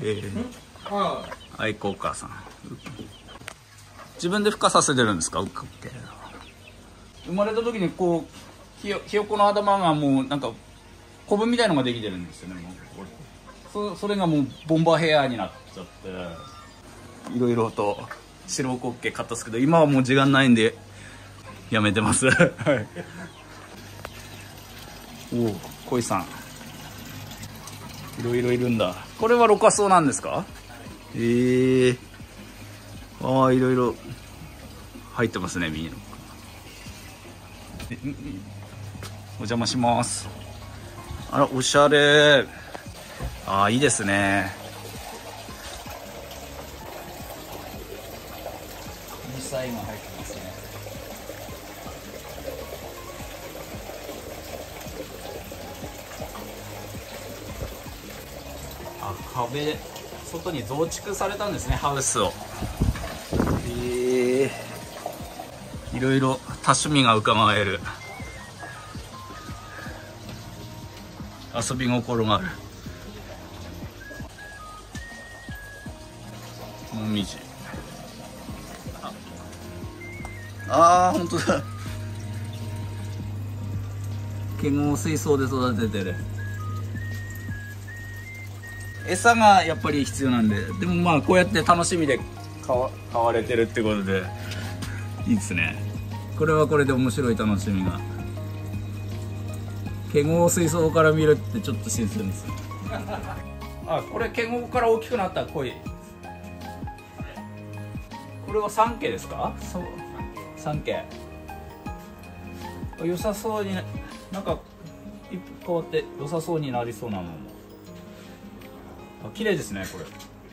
愛好家さん。自分で孵化させてるんですか？生まれた時にこうひよこの頭がもうなんかコブみたいのができてるんですよね。もうそれがもうボンバーヘアになっちゃっていろいろと白コッケ買ったんですけど、今はもう時間ないんでやめてますはい。おお、恋さんいろいろいるんだ。これはロカソウなんですか？ああ、いろいろ入ってますね。ミーのお邪魔します。あら、おしゃれ。ああ、いいですね。2歳が入ってますね。あ、壁外に増築されたんですね、ハウスを。いろいろ多趣味が伺える。遊び心がある。もみじ。ああ、本当だ。ケゴを水槽で育ててる。餌がやっぱり必要なんで、でもまあこうやって楽しみで買われてるってことでいいですね。これはこれで面白い楽しみが。ケゴを水槽から見るってちょっと新鮮です。あ、これケゴから大きくなった鯉。これは3毛ですか？そう、3毛。良さそうに、なんか一歩変わって良さそうになりそうなのも。綺麗ですね、これ。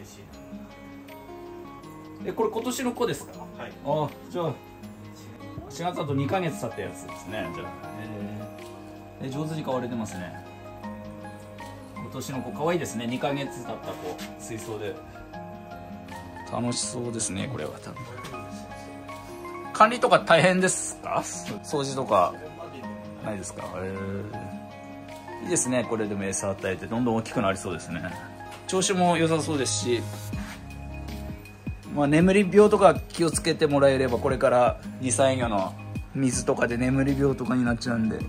嬉しい。これ今年の子ですか？はい。あ、じゃあ4月だと2ヶ月経ったやつですね。じゃあ、上手に飼われてますね。今年の子可愛いですね。2ヶ月経った子、水槽で。楽しそうですね、これは多分。管理とか大変ですか？掃除とかないですか？いいですね。これでも餌与えてどんどん大きくなりそうですね。調子も良さそうですし、まあ、眠り病とか気をつけてもらえれば、これから2歳魚の水とかで眠り病とかになっちゃうんで、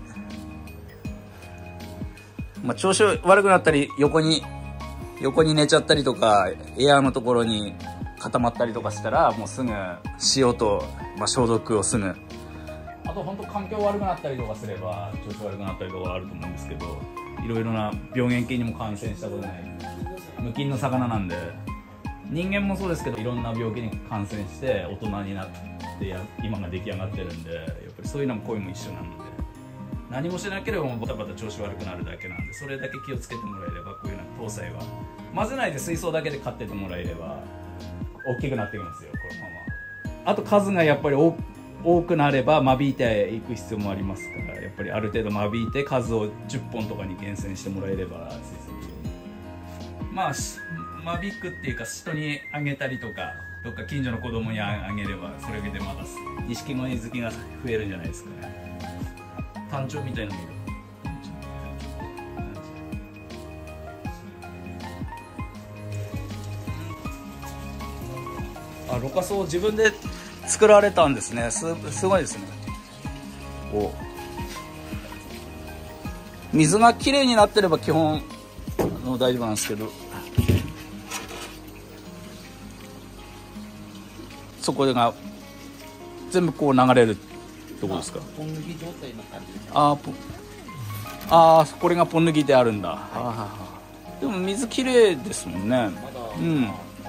まあ、調子悪くなったり横に寝ちゃったりとか、エアーのところに固まったりとかしたら、もうすぐ塩と、まあ、消毒をすぐ。あと本当環境悪くなったりとかすれば調子悪くなったりとかあると思うんですけど、いろいろな病原菌にも感染したことない無菌の魚なんで、人間もそうですけどいろんな病気に感染して大人になって今が出来上がってるんで、やっぱりそういうのも鯉も一緒なので、何もしなければもうバタバタ調子悪くなるだけなんで、それだけ気をつけてもらえれば、こういうような搭載は混ぜないで水槽だけで飼っててもらえれば大きくなっていくんですよ、このまま。あと数がやっぱり多くなれば間引いていく必要もありますから、やっぱりある程度間引いて数を10本とかに厳選してもらえれば、まあ間引くっていうか、人にあげたりとか、どっか近所の子供にあげれば、それでまた錦鯉好きが増えるんじゃないですかね。単調みたいなのもいる。あ、ろ過槽自分で作られたんですね。すごいですね。水がきれいになってれば基本大丈夫なんですけど、そこが全部こう流れるところですか？ポン抜き状態な感じ。これがポン抜きであるんだ。はい、でも水きれいですもんね。うん。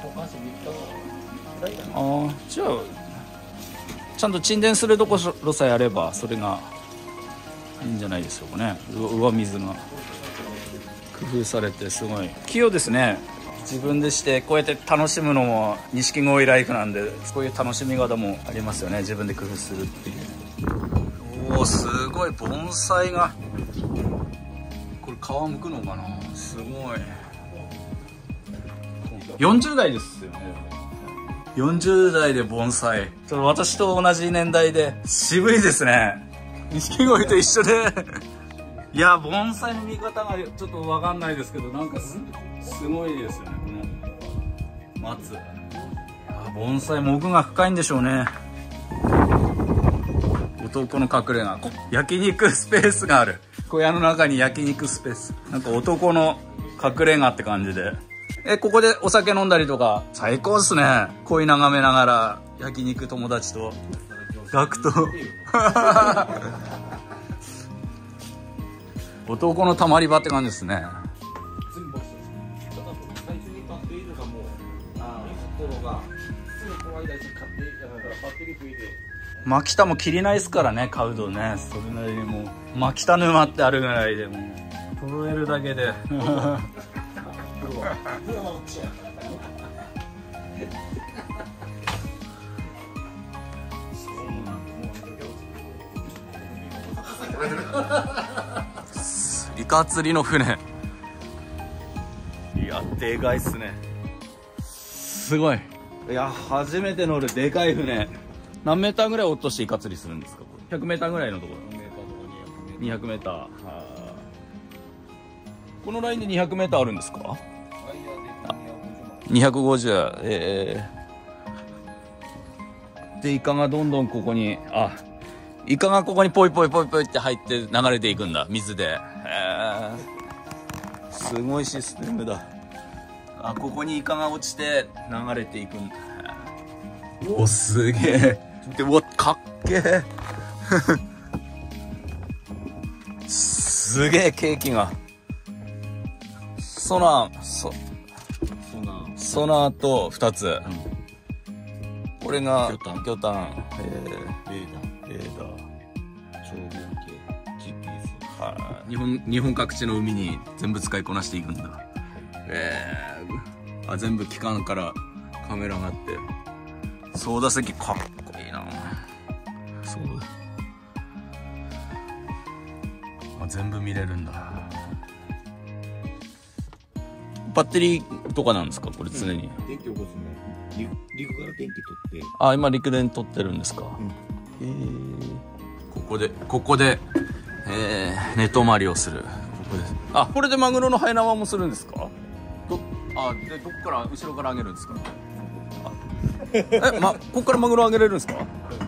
じゃあちゃんと沈殿するところさえあれば、それがいいんじゃないでしょうかね。上水が工夫されてすごい器用ですね。自分でしてこうやって楽しむのも錦鯉ライフなんで、こういう楽しみ方もありますよね。自分で工夫するっていう。おお、すごい盆栽が。これ皮むくのかな。すごい。40代ですよね。40代で盆栽。ちょっと私と同じ年代で渋いですね。錦鯉と一緒でいや、盆栽の見方がちょっと分かんないですけど、なんかすごいですよね。 松。盆栽も奥が深いんでしょうね。男の隠れ家、焼肉スペースがある。小屋の中に焼肉スペース、なんか男の隠れ家って感じで。ここでお酒飲んだりとか最高ですね。恋眺めながら焼肉、友達とガクと男のたまり場って感じですね。牧田も切りないですからね、買うとね。それなりにもう牧田沼ってあるぐらいでもう揃えるだけでイカ釣りの船、いやでかいっすね。すごい。いや初めて乗るでかい船。何メーターぐらい落としてイカ釣りするんですか？100メーターぐらいのところ。200メーター。このラインで200メーターあるんですか？250。でイカがどんどんここに、イカがここにポイポイポイポイって入って流れていくんだ、水で。すごいシステムだ。ここにイカが落ちて流れていくんだ。お、すげえ。で、うわ、かっけえ。すげえケーキが。ソナーと2つ。これが魚探、レーダー、超連携、GPS。日本各地の海に全部使いこなしていくんだ。全部機関からカメラがあって。操舵席かっこいいな。そうだ。全部見れるんだ。バッテリーとかなんですかこれ常に。 電気起こすの。陸から電気取って。 今陸で撮ってるんですか。ここで寝泊まりをする。ここです。これでマグロのハイナワもするんですか。でどっから後ろから上げるんですか。ここからマグロ上げれるんですか。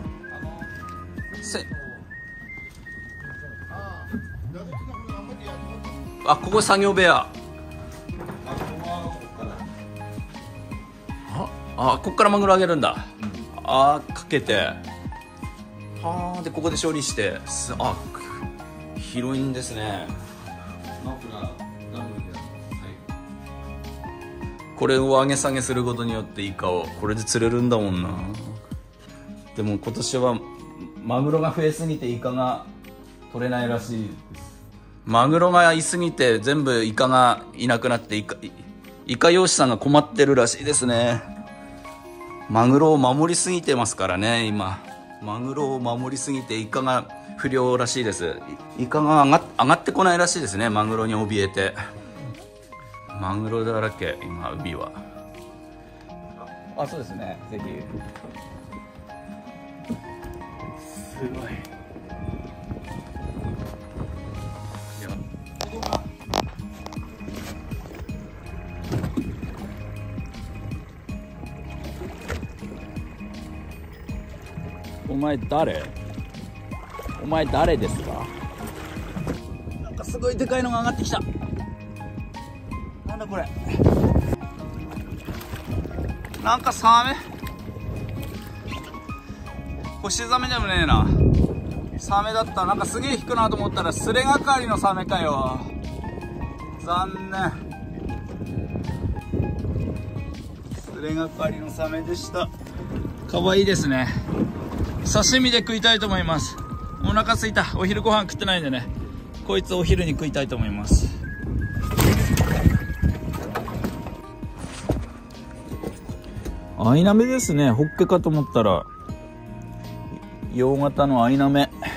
ここ作業部屋。ここからマグロ上げるんだ。かけて。でここで処理して。広いんですね。これを上げ下げすることによってイカをこれで釣れるんだもんな。でも今年はマグロが増えすぎてイカが取れないらしいです。マグロがいすぎて全部イカがいなくなってイカ漁師さんが困ってるらしいですね。マグロを守りすぎてますからね今。マグロを守りすぎてイカが不良らしいです。イカが上がってこないらしいですね。マグロに怯えて。マグロだらけ今海は。そうですね。ぜひ。すごい。お前誰ですか。なんかすごいでかいのが上がってきた。なんだこれ。なんかサメ。ホシザメでもねえな。サメだった。なんかすげえ引くなと思ったらスレがかりのサメかよ。残念。スレがかりのサメでした。かわいいですね。刺身で食いたいと思います。お腹すいた。お昼ご飯食ってないんでね。こいつお昼に食いたいと思います。アイナメですね。ホッケかと思ったら洋型のアイナメ。